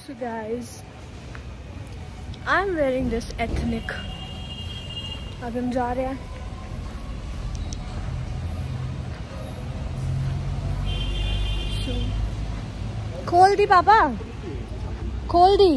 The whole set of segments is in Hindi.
So guys, I'm wearing this ethnic. अब हम जा रहे हैं। खोल दी पापा, खोल दी।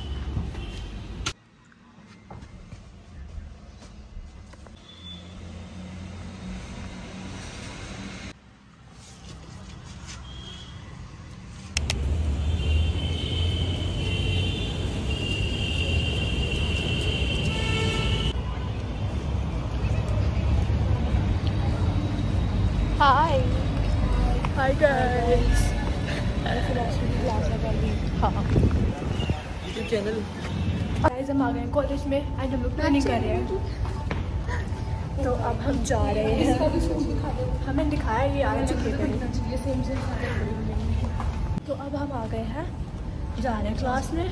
Hi guys. हाँ YouTube चैनल। Guys हम आ गए हैं कॉलेज में एंड हम लोग प्लानिंग कर रहे हैं, तो अब हम जा रहे हैं। हमें दिखाया ये आ चुके हैं, तो अब हम आ गए हैं, जा रहे हैं क्लास में।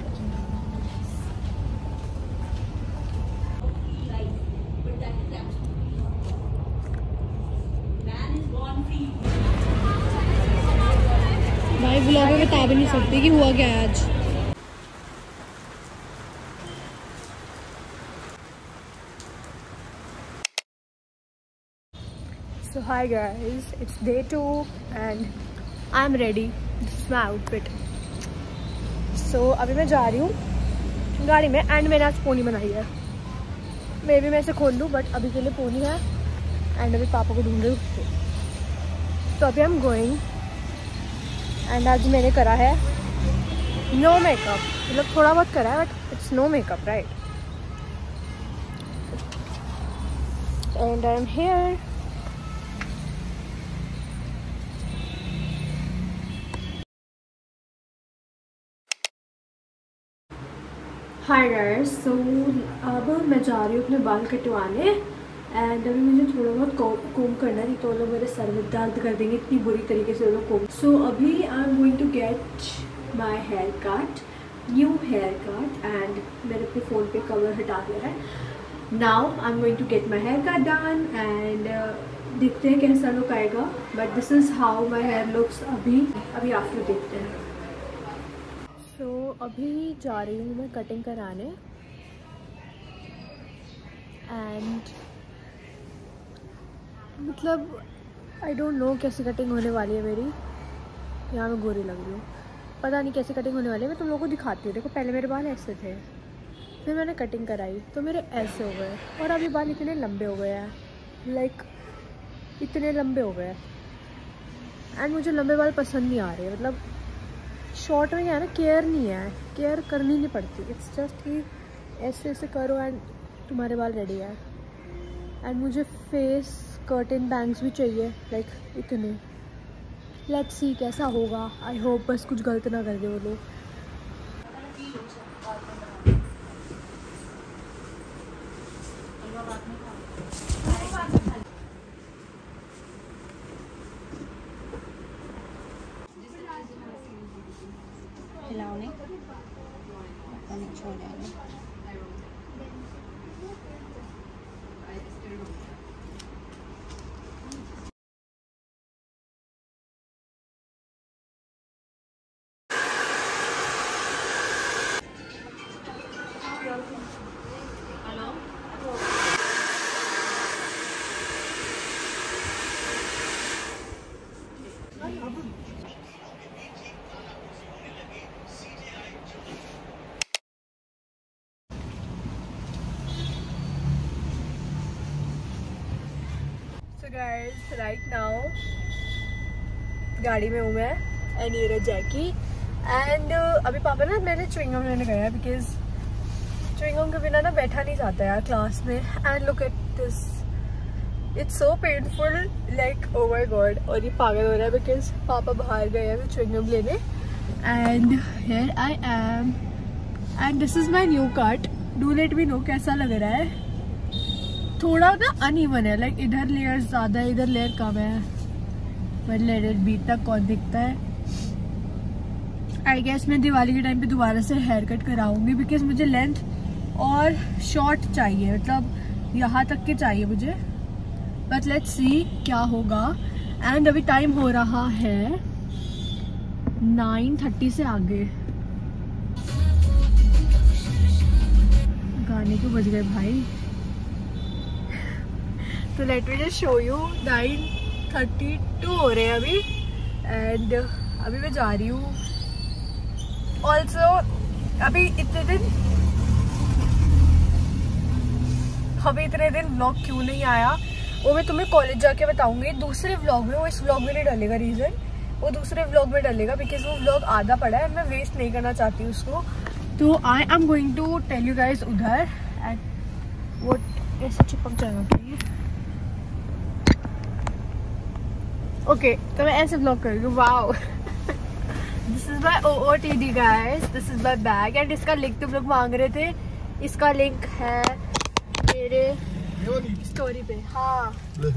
भाई ब्लॉग में बता भी नहीं सकती कि हुआ क्या है आज। So hi guys, it's day 2 and I'm ready. This is my outfit. So अभी मैं जा रही हूँ गाड़ी में एंड मैंने आज पोनी बनाई है। मे भी मैं इसे खोल लूँ बट अभी के लिए पोनी है एंड अभी पापा को ढूंढ रही हूँ। तो अभी I'm going एंड आज मैंने करा है नो मेकअप, मतलब थोड़ा बहुत करा है but it's no makeup right. And I am here. Hi guys, so अब मैं जा रही हूँ अपने बाल कटवाने एंड अभी मुझे थोड़ा बहुत कोम करना है, तो लोग मेरे सर में दर्द कर देंगे इतनी बुरी तरीके से वो लोग कोम। सो अभी I am going to get my hair cut, new hair cut and मैंने अपने फ़ोन पे कवर हटा दिया है। Now I am going to get my hair cut done and देखते हैं कैसा लुक आएगा, but this is how my hair looks अभी आफ्टर देखते हैं। सो अभी जा रही हूँ मैं कटिंग कराने एंड मतलब आई डोंट नो कैसी कटिंग होने वाली है मेरी। यहाँ मैं गोरी लग रही हूँ, पता नहीं कैसी कटिंग होने वाली है। मैं तुम लोगों को दिखाती हूँ। देखो पहले मेरे बाल ऐसे थे, फिर मैंने कटिंग कराई तो मेरे ऐसे हो गए और अभी बाल इतने लंबे हो गए हैं, लाइक इतने लंबे हो गए एंड मुझे लंबे बाल पसंद नहीं आ रहे। मतलब शॉर्ट में क्या है ना, केयर नहीं है, केयर करनी नहीं पड़ती। इट्स जस्ट कि ऐसे ऐसे करो एंड तुम्हारे बाल रेडी है। एंड मुझे फेस कर्टन बैंग्स भी चाहिए, लाइक इतने। लेट्स सी कैसा होगा। आई होप बस कुछ गलत ना कर दे वो लोग। So guys, right now गाड़ी में हूँ मैं एंड ये रहा जैकी एंड अभी पापा ना मैंने च्युइंगम लेने गया है बिकॉज च्युइंगम के बिना ना बैठा नहीं जाता यार क्लास में। And look at this, it's so painful, like oh my god. और ये पागल हो रहा है बिकॉज पापा बाहर गए हैं च्युइंगम लेने and here I am and this is my new cut. Do let me know कैसा लग रहा है। थोड़ा ना अनइवन है, लाइक इधर लेयर ज़्यादा है, इधर लेयर कम है, बट लेट इट बी। तक कौन दिखता है। आई गेस मैं दिवाली के टाइम पे दोबारा से हेयर कट कराऊंगी बिकॉज मुझे लेंथ और शॉर्ट चाहिए, मतलब यहाँ तक के चाहिए मुझे। बट लेट्स सी क्या होगा। एंड अभी टाइम हो रहा है 9:30 से आगे। गाने क्यों बज गए भाई। तो let me just show you 9:32 हो रहे हैं अभी एंड अभी मैं जा रही हूँ। ऑल्सो अभी इतने दिन व्लॉग क्यों नहीं आया वो मैं तुम्हें कॉलेज जाके बताऊंगी दूसरे व्लॉग में। वो इस व्लॉग में नहीं डालेगा, रीजन वो दूसरे व्लॉग में डालेगा बिकॉज वो व्लॉग आधा पड़ा है, मैं वेस्ट नहीं करना चाहती उसको। तो I am going to tell you guys उधर एंड वो ऐसे चिपक जाएगा प्लीज। ओके तो मैं ऐसे व्लॉग करूँगी। Wow this is my OOTD guys, this is my bag and इसका लिंक तुम लोग मांग रहे थे, इसका लिंक है मेरे स्टोरी पे। हाँ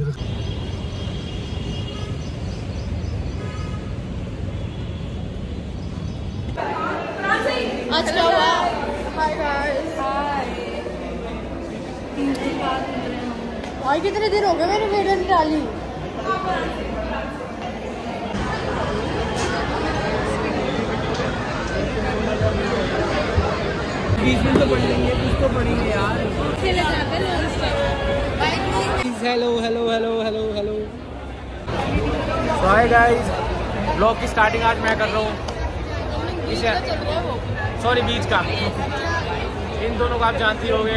आज क्या हुआ? Hi guys. हाय कितने दिन हो गए मैंने वीडियो नहीं डाली। बीच में तो पढ़ लेंगे, कुछ तो पढ़ेंगे यार। Hello hello hello hello hello. Hi guys, blog की स्टार्टिंग आज मैं कर रहा हूँ। सॉरी बीच का। इन दोनों को आप जानती होंगे,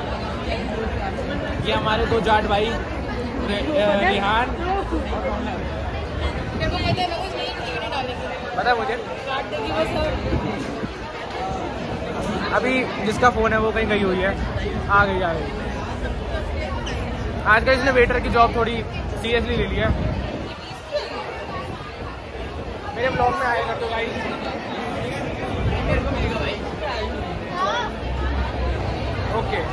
ये हमारे दो जाट भाई रिहान। पता मुझे अभी जिसका फोन है वो कहीं गई हुई है, आ गई। आज का इसने वेटर की जॉब थोड़ी सीरियसली ले लिया। मेरे ब्लॉग में आएगा तो गाइस ओके।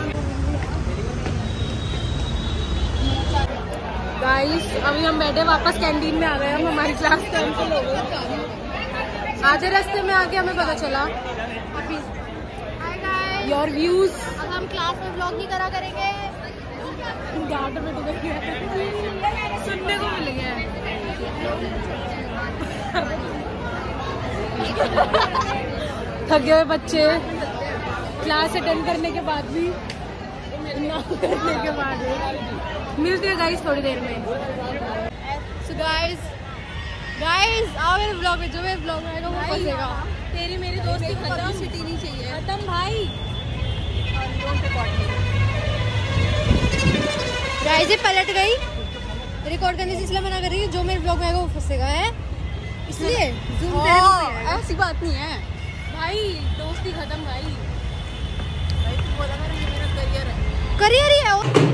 गाइस अभी हम बैठे वापस कैंटीन में आ गए। हम हमारी क्लास कैंसिल हो गई। आधे रास्ते में आके हमें पता चला योर व्यूज। अब हम क्लास में व्लॉग नहीं करा करेंगे, घाट में डूबेंगे। सुनने को मिल गया थक गए बच्चे क्लास अटेंड करने के बाद भी, ना करने के बाद भी। मिलते हैं गाइस थोड़ी देर में। सो गाइस आओ मेरे व्लॉग में, जो मेरे व्लॉग में आएगा वो फंसेगा। तेरी मेरी दोस्ती खत्म, सिटी नहीं चाहिए खत्म भाई। गाइस ये पलट गई रिकॉर्ड करने से, इसलिए मना कर रही है, जो मेरे व्लॉग में आएगा वो फंसेगा है, इसलिए जूम तेरे मुंह पे है। ऐसी बात नहीं है भाई, दोस्ती खत्म भाई। भाई तुम बोला ना ये मेरा करियर है। करियर ही है।